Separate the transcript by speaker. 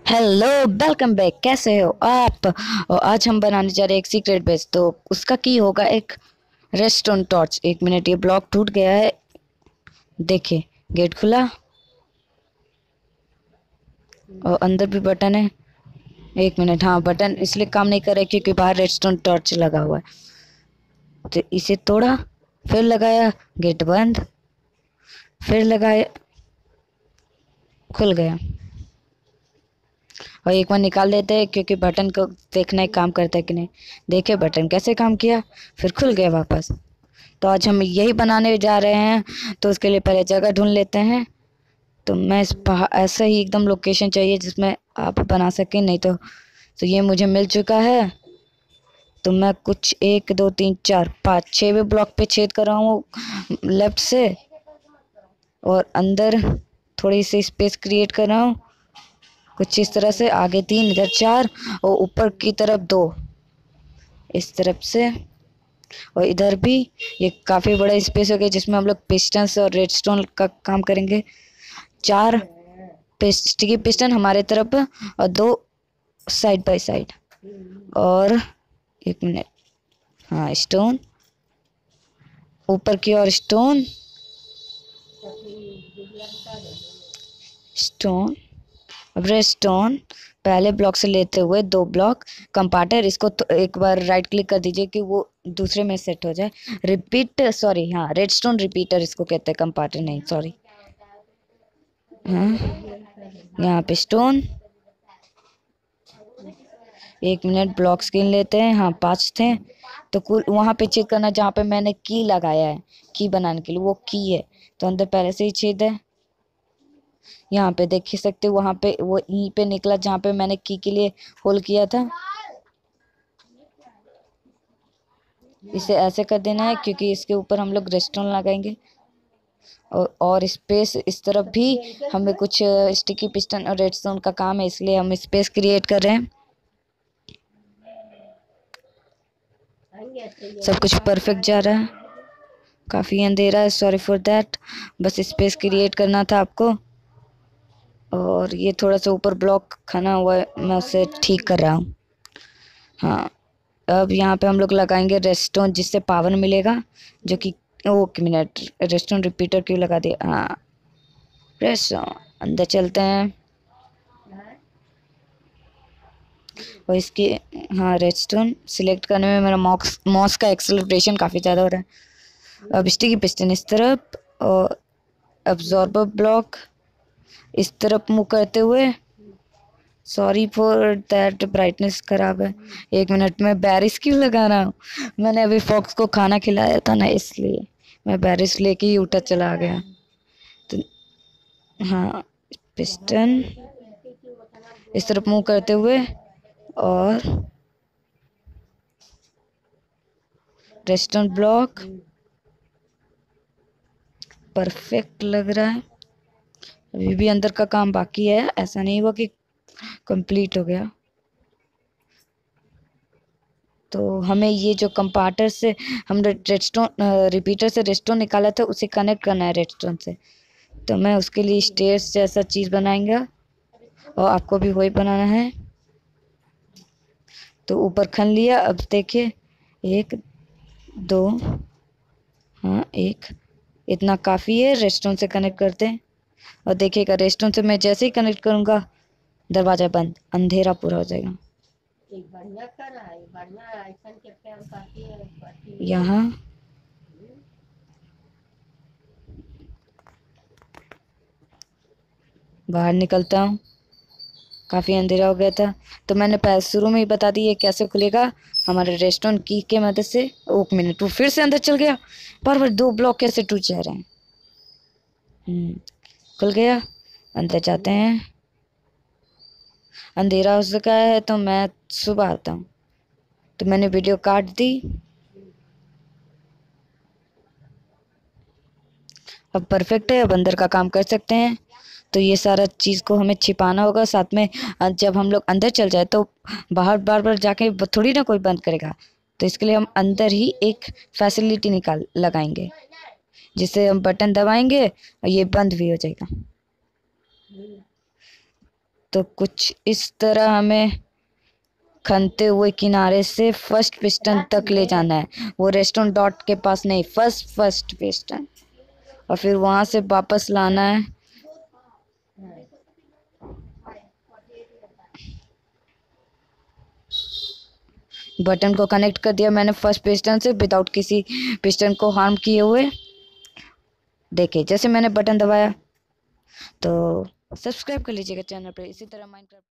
Speaker 1: Hello, welcome back. कैसे हो आप? और आज हम बनाने जा रहे हैं एक सीक्रेट बेस। तो उसका की होगा एक रेस्टोरेंट टॉर्च। एक मिनट, ये ब्लॉक टूट गया है। देखिए, गेट खुला और अंदर भी बटन है। एक मिनट, हाँ बटन इसलिए काम नहीं कर रहा है क्योंकि बाहर रेस्टोरेंट टॉर्च लगा हुआ है। तो इसे तोड़ा, फिर लगाया, गेट बंद, फिर लगाया, खुल गया। और एक बार निकाल देते हैं क्योंकि बटन को देखना ही काम करता है कि नहीं। देखिए बटन कैसे काम किया, फिर खुल गया वापस। तो आज हम यही बनाने जा रहे हैं। तो उसके लिए पहले जगह ढूंढ लेते हैं। तो मैं ऐसा ही एकदम लोकेशन चाहिए जिसमें आप बना सकें, नहीं तो ये मुझे मिल चुका है। तो मैं कुछ 1 2 3 4 5 6वें ब्लॉक पे छेद कर रहा हूँ लेफ्ट से, और अंदर थोड़ी सी स्पेस क्रिएट कर रहा हूँ कुछ इस तरह से। आगे 3, इधर 4, और ऊपर की तरफ 2 इस तरफ से, और इधर भी। ये काफ़ी बड़ा स्पेस हो गया जिसमें हम लोग पिस्टन और रेडस्टोन का काम करेंगे। 4 स्टिकी पिस्टन हमारे तरफ और 2 साइड बाय साइड। और एक मिनट, हाँ स्टोन ऊपर की ओर, स्टोन स्टोन रेडस्टोन। पहले ब्लॉक से लेते हुए 2 ब्लॉक कंपार्टर। इसको तो एक बार राइट क्लिक कर दीजिए कि वो दूसरे में सेट हो जाए। रिपीट, सॉरी, हाँ रेडस्टोन रिपीटर इसको कहते हैं, कंपार्टर नहीं, सॉरी। हाँ, यहाँ पे स्टोन। एक मिनट, ब्लॉक स्क्रीन लेते हैं। हाँ 5 थे। तो कुल वहाँ पे चेक करना जहाँ पे मैंने की लगाया है, की बनाने के लिए वो की है। तो अंदर पहले से ही छेद है। यहाँ पे देख ही सकते हो, वहाँ पे वो ई पे निकला जहाँ पे मैंने की के लिए होल किया था। इसे ऐसे कर देना है क्योंकि इसके ऊपर हम लोग रेस्टोरेंट लगाएंगे। और स्पेस इस तरफ भी हमें कुछ स्टिकी पिस्टन और रेडस्टोन का काम है, इसलिए हम स्पेस क्रिएट कर रहे हैं। सब कुछ परफेक्ट जा रहा है। काफ़ी अंधेरा है, सॉरी फॉर दैट। बस स्पेस क्रिएट करना था आपको। और ये थोड़ा सा ऊपर ब्लॉक खाना हुआ है, मैं उसे ठीक कर रहा हूँ। हाँ, अब यहाँ पे हम लोग लगाएंगे रेस्टोरेंट जिससे पावर मिलेगा, जो कि ओके मिनट, रेस्टोरेंट रिपीटर क्यों लगा दिया। हाँ रेस्टोरेंट, अंदर चलते हैं। और इसकी, हाँ रेस्टोरेंट सिलेक्ट करने में मेरा माउस का एक्सेलरेशन काफ़ी ज़्यादा हो रहा है। अब स्टिकी पिस्टन इस तरफ, और अब्जॉर्बर ब्लॉक इस तरफ मुँह करते हुए। सॉरी फॉर दैट, ब्राइटनेस खराब है। एक मिनट में बैरिस क्यों लगा रहा हूँ, मैंने अभी फॉक्स को खाना खिलाया था ना, इसलिए मैं बैरिस लेके ही उठा चला गया। तो हाँ, पिस्टन इस तरफ मुँह करते हुए, और रेस्टोरेंट ब्लॉक परफेक्ट लग रहा है। अभी भी अंदर का काम बाकी है, ऐसा नहीं हुआ कि कंप्लीट हो गया। तो हमें ये जो कंपार्टर से हम रेडस्टोन रिपीटर से रेडस्टोन निकाला था उसे कनेक्ट करना है रेडस्टोन से। तो मैं उसके लिए स्टेयर्स जैसा चीज़ बनाएंगा, और आपको भी वही बनाना है। तो ऊपर खन लिया। अब देखिए, 1 2, हाँ 1, इतना काफ़ी है। रेस्टोरेंट से कनेक्ट करते हैं। और देखिएगा, रेस्टोरेंट से मैं जैसे ही कनेक्ट करूँगा दरवाज़ा बंद, अंधेरा पूरा हो जाएगा। यहाँ बाहर निकलता हूँ, काफ़ी अंधेरा हो गया था। तो मैंने पहले शुरू में ही बता दी ये कैसे खुलेगा, हमारे रेस्टोरेंट की के मदद से। एक मिनट, वो फिर से अंदर चल गया। बार 2 ब्लॉक कैसे टूट जा रहे हैं। खुल गया। अंदर जाते हैं। अंधेरा हो चुका है तो मैं सुबह आता हूँ। तो मैंने वीडियो काट दी। अब परफेक्ट है, अब अंदर का काम कर सकते हैं। तो ये सारा चीज़ को हमें छिपाना होगा साथ में। जब हम लोग अंदर चल जाए तो बाहर बार बार जाके थोड़ी ना कोई बंद करेगा। तो इसके लिए हम अंदर ही एक फैसिलिटी निकाल लगाएंगे, जिससे हम बटन दबाएंगे और ये बंद भी हो जाएगा। तो कुछ इस तरह हमें खनते हुए किनारे से फर्स्ट पिस्टन तक ले जाना है, वो रेस्टोरेंट डॉट के पास नहीं, फर्स्ट पिस्टन, और फिर वहां से वापस लाना है। बटन को कनेक्ट कर दिया मैंने फर्स्ट पिस्टन से विदाउट किसी पिस्टन को हार्म किए हुए। देखिए जैसे मैंने बटन दबाया, तो सब्सक्राइब कर लीजिएगा चैनल पर इसी तरह माइनक्राफ्ट।